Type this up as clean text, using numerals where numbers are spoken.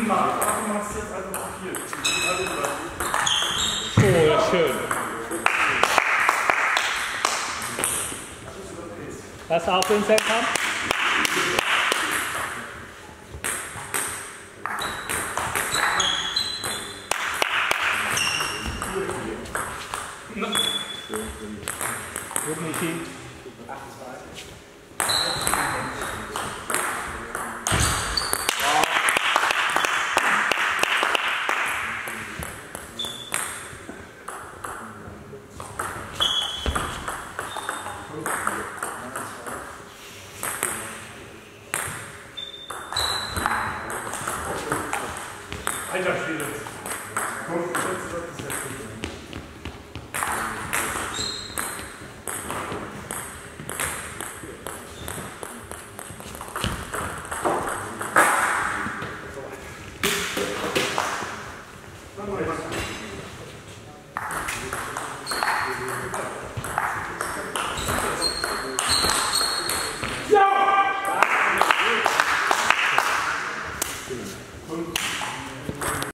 Prima, du machst jetzt einfach viel. Oh, schön. Lass auf den Set haben. Gut, Michi.